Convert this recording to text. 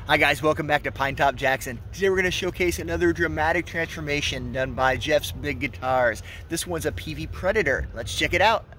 Hi guys, welcome back to Pinetop Jackson. Today we're going to showcase another dramatic transformation done by Jeff's Big Guitars. This one's a Peavey Predator. Let's check it out.